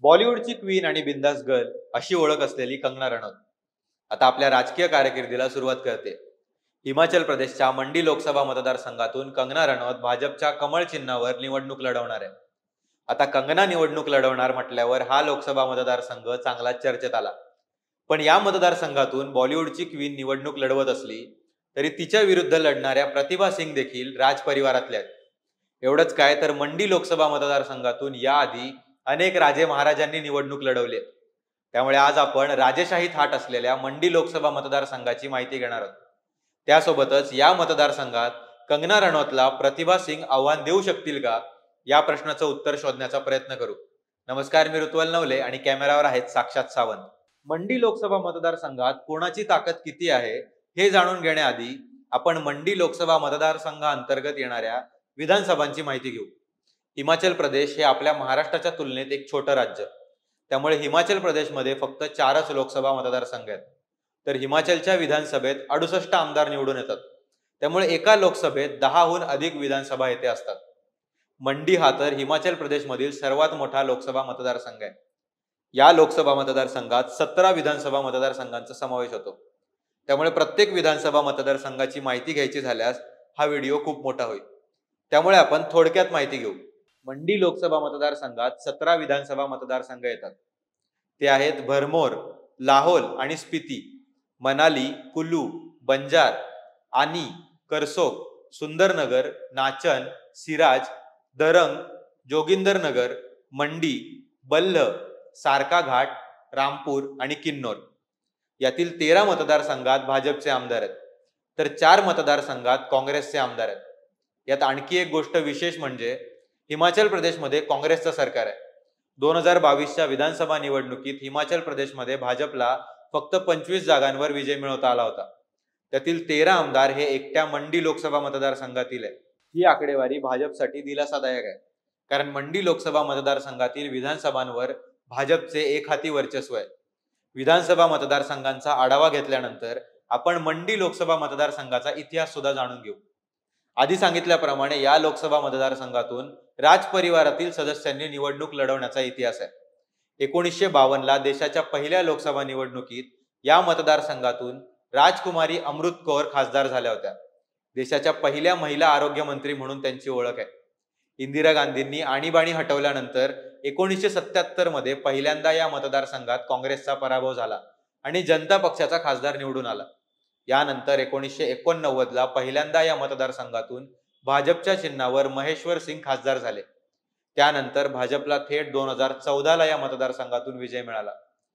बॉलिवूडची क्वीन आणि बिंदास गर्ल अशी ओळख असलेली कंगना रनौत आता आपल्या राजकीय कारकिर्दीला सुरुवात करते। हिमाचल प्रदेशच्या मंडी लोकसभा मतदारसंघातून कंगना रनौत भाजपच्या कमळ चिन्हावर निवडणूक लढवणार आहे। आता कंगना निवडणूक लढवणार म्हटल्यावर हा लोकसभा मतदारसंघ चांगलाच चर्चेत आला। पण या मतदारसंघातून बॉलिवूडची क्वीन निवडणूक लढवत असली तरी तिच्या विरुद्ध लढणाऱ्या प्रतिभा सिंग देखील राज परिवारातल्या आहेत। एवढंच काय तर मंडी लोकसभा मतदारसंघातून याआधी अनेक राजे महाराजांनी निवडणूक लढवली आहे। त्यामुळे आज आपण राजेशाही थाट असलेल्या मंडी लोकसभा मतदारसंघाची माहिती घेणार आहोत। त्यासोबतच या मतदारसंघात कंगना रनौतला प्रतिभा सिंग आव्हान देऊ शकतील का या प्रश्नाचं उत्तर शोधण्याचा प्रयत्न करू। नमस्कार, मी ऋतुवल नवले आणि कॅमेरावर आहेत साक्षात सावंत। मंडी लोकसभा मतदारसंघात कोणाची ताकद किती आहे हे जाणून घेण्याआधी आपण मंडी लोकसभा मतदारसंघाअंतर्गत येणाऱ्या विधानसभांची माहिती घेऊ। हिमाचल प्रदेश हे आपल्या महाराष्ट्राच्या तुलनेत एक छोटं राज्य, त्यामुळे हिमाचल प्रदेशमध्ये फक्त 4च लोकसभा मतदारसंघ आहेत। तर हिमाचलच्या विधानसभेत 68 आमदार निवडून येतात, त्यामुळे एका लोकसभेत 10हून अधिक विधानसभा येथे असतात। मंडी हा तर हिमाचल प्रदेशमधील सर्वात मोठा लोकसभा मतदारसंघ आहे। या लोकसभा मतदारसंघात 17 विधानसभा मतदारसंघांचा समावेश होतो, त्यामुळे प्रत्येक विधानसभा मतदारसंघाची माहिती घ्यायची झाल्यास हा व्हिडिओ खूप मोठा होईल। त्यामुळे आपण थोडक्यात माहिती घेऊ। मंडी लोकसभा मतदारसंघात 17 विधानसभा मतदारसंघ येतात। ते आहेत भरमौर, लाहौल आणि स्पीति, मनाली, कुल्लू, बंजार, आनी, करसोग, सुंदरनगर, नाचन, सिराज, दरंग, जोगिंदरनगर, मंडी, बल्ह, सारका घाट, रामपूर आणि किन्नौर। यातील 13 मतदारसंघात भाजपचे आमदार आहेत, तर 4 मतदारसंघात काँग्रेसचे आमदार आहेत। यात आणखी एक गोष्ट विशेष म्हणजे हिमाचल प्रदेशमध्ये काँग्रेसचं सरकार आहे। 2022च्या विधानसभा निवडणुकीत हिमाचल प्रदेशमध्ये भाजपला फक्त 25 जागांवर विजय मिळवता आला होता। त्यातील 13 आमदार हे एकट्या मंडी लोकसभा मतदारसंघातील आहेत। ही आकडेवारी भाजपसाठी दिलासादायक आहे, कारण मंडी लोकसभा मतदारसंघातील विधानसभांवर भाजपचे एकहाती वर्चस्व आहे। विधानसभा मतदारसंघांचा आढावा घेतल्यानंतर आपण मंडी लोकसभा मतदारसंघाचा इतिहास सुद्धा जाणून घेऊ। आधी सांगितल्याप्रमाणे या लोकसभा मतदारसंघातून राज परिवारातील सदस्यांनी निवडणूक लढवण्याचा इतिहास आहे। 1952ला देशाच्या पहिल्या लोकसभा निवडणुकीत या मतदारसंघातून राजकुमारी अमृत कौर खासदार झाल्या होत्या। देशाच्या पहिल्या महिला आरोग्य मंत्री म्हणून त्यांची ओळख आहे। इंदिरा गांधींनी आणीबाणी हटवल्यानंतर 1977 मध्ये पहिल्यांदा या मतदारसंघात काँग्रेसचा पराभव झाला आणि जनता पक्षाचा खासदार निवडून आला। यानंतर 1989ला पहिल्यांदा या मतदारसंघातून भाजपच्या चिन्हावर महेश्वर सिंग खासदार झाले। त्यानंतर भाजपला थेट 2014ला या मतदारसंघातून विजय मिळाला।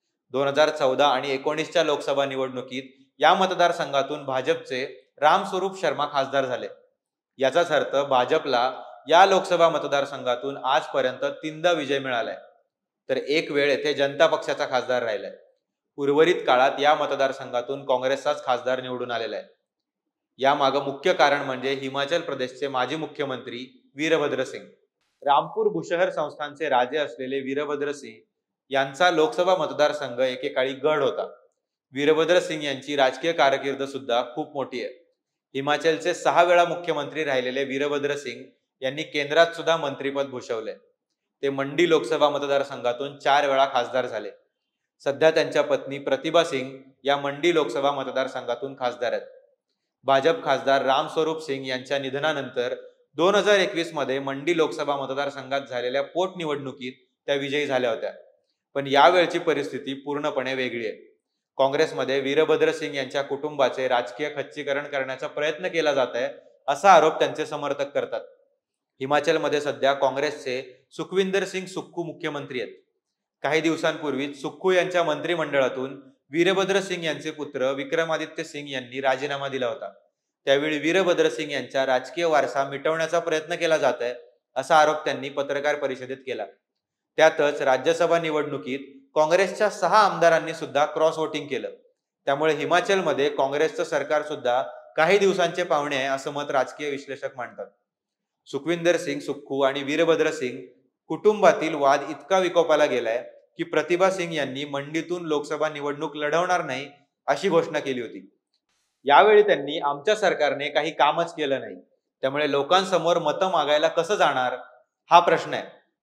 2014 आणि 19च्या लोकसभा निवडणुकीत या मतदारसंघातून भाजपचे रामस्वरूप शर्मा खासदार झाले। याचाच अर्थ भाजपला या लोकसभा मतदारसंघातून आजपर्यंत 3दा विजय मिळालाय, तर एक वेळ येथे जनता पक्षाचा खासदार राहिलाय। उर्वरित काळात या मतदारसंघातून काँग्रेसचाच खासदार निवडून आलेला आहे। यामागे मुख्य कारण म्हणजे हिमाचल प्रदेशचे माजी मुख्यमंत्री वीरभद्र सिंग। रामपूर बुशहर संस्थानचे राजे असलेले वीरभद्र सिंग यांचा लोकसभा मतदारसंघ एकेकाळी गढ होता। वीरभद्र सिंग यांची राजकीय कारकीर्द सुद्धा खूप मोठी आहे। हिमाचलचे 6 वेळा मुख्यमंत्री राहिलेले वीरभद्र सिंग यांनी केंद्रात सुद्धा मंत्रीपद भूषवले। ते मंडी लोकसभा मतदारसंघातून 4 वेळा खासदार झाले। सध्या त्यांच्या पत्नी प्रतिभा सिंग या मंडी लोकसभा मतदारसंघातून खासदार आहेत। भाजप खासदार रामस्वरूप सिंग यांच्या निधनानंतर 2021 मध्ये मंडी लोकसभा मतदारसंघात झालेल्या पोटनिवडणुकीत त्या विजयी झाल्या होत्या, पण यावेळची परिस्थिती पूर्णपणे वेगळी आहे। काँग्रेसमध्ये वीरभद्र सिंग यांच्या कुटुंबाचे राजकीय खच्चीकरण करण्याचा प्रयत्न केला जात आहे, असा आरोप त्यांचे समर्थक करतात। हिमाचलमध्ये सध्या काँग्रेसचे सुखविंदर सिंग सुक्खू मुख्यमंत्री आहेत। काही दिवसांपूर्वी सुक्खू यांच्या मंत्रिमंडळातून वीरभद्र सिंग यांचे पुत्र विक्रमादित्य सिंग यांनी राजीनामा दिला होता। त्यावेळी वीरभद्र सिंग यांचा राजकीय वारसा मिटवण्याचा प्रयत्न केला जात आहे, असा आरोप त्यांनी पत्रकार परिषदेत केला। त्यातच राज्यसभा निवडणुकीत काँग्रेसच्या 6 आमदारांनी सुद्धा क्रॉस वोटिंग केलं। त्यामुळे हिमाचलमध्ये काँग्रेसचं सरकार सुद्धा काही दिवसांचे पाहुणे आहे, असं मत राजकीय विश्लेषक मांडतात। सुखविंदर सिंग सुक्खू आणि वीरभद्र सिंग कुटुंबातील वाद इतका विकोपाला गेलाय की प्रतिभा सिंग यांनी मंडीतून लोकसभा निवडणूक लढवणार नाही अशी घोषणा केली होती। यावेळी त्यांनी आमच्या सरकारने काही कामच केलं नाही, त्यामुळे लोकांसमोर मतं मागायला कसं जाणार हा प्रश्न आहे।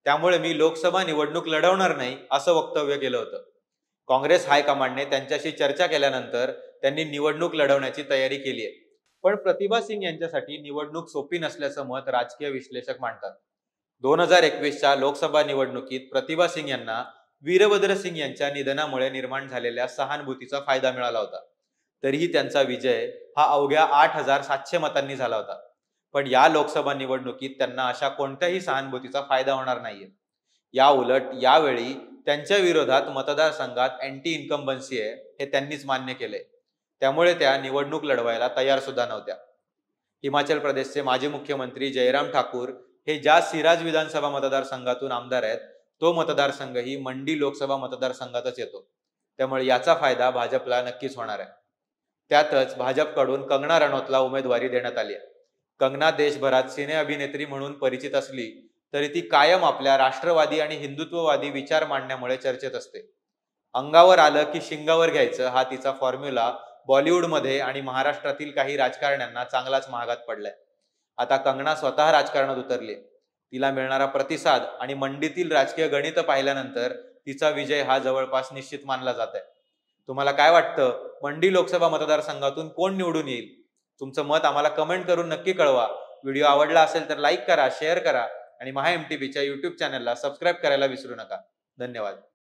त्यामुळे मी लोकसभा निवडणूक लढवणार नाही असं वक्तव्य केलं होतं. काँग्रेस हायकमांडने त्यांच्याशी चर्चा केल्यानंतर त्यांनी निवडणूक लढवण्याची तयारी केली आहे. पण प्रतिभा सिंग यांच्यासाठी निवडणूक सोपी नसल्याचं मत राजकीय विश्लेषक मांडतात. 2021च्या लोकसभा निवडणुकीत प्रतिभा सिंग यांना वीरभद्र सिंग यांच्या निधनामुळे निर्माण झालेल्या सहानुभूतीचा फायदा मिळाला होता. तरीही त्यांचा विजय हा अवघ्या 8,700 मतांनी झाला होता. पण या लोकसभा निवडणुकीत त्यांना अशा कोणत्याही सहानुभूतीचा फायदा होणार नाहीये. या उलट यावेळी त्यांच्या विरोधात मतदारसंघात अँटी इन्कम्बन्सी आहे हे त्यांनीच मान्य केले. त्यामुळे त्या निवडणूक लढवायला तयार सुद्धा नव्हत्या. हिमाचल प्रदेशचे माजी मुख्यमंत्री जयराम ठाकूर हे ज्या सिराज विधानसभा मतदारसंघातून आमदार आहेत, तो मतदारसंघही मंडी लोकसभा मतदारसंघातच येतो. त्यामुळे याचा फायदा भाजपला नक्कीच होणार आहे. त्यातच भाजपकडून कंगना रनौतला उमेदवारी देण्यात आली आहे. कंगना देशभरात सिने अभिनेत्री म्हणून परिचित असली तरी ती कायम आपल्या राष्ट्रवादी आणि हिंदुत्ववादी विचार मांडण्यामुळे चर्चेत असते. अंगावर आलं की शिंगावर घ्यायचं हा तिचा फॉर्म्युला बॉलिवूडमध्ये आणि महाराष्ट्रातील काही राजकारण्यांना चांगलाच महागात पडलाय. आता कंगना स्वतः राजकारणात उतरली. तिला मिळणारा प्रतिसाद आणि मंडीतील राजकीय गणित पाहिल्यानंतर तिचा विजय हा जवळपास निश्चित मानला जात आहे. तुम्हाला काय वाटतं, मंडी लोकसभा मतदारसंघातून कोण निवडून येईल? तुमचं मत आम्हाला कमेंट करून नक्की कळवा. व्हिडिओ आवडला असेल तर लाईक करा, शेअर करा आणि महा MTBच्या YouTube चॅनलला सबस्क्राईब करायला विसरू नका. धन्यवाद.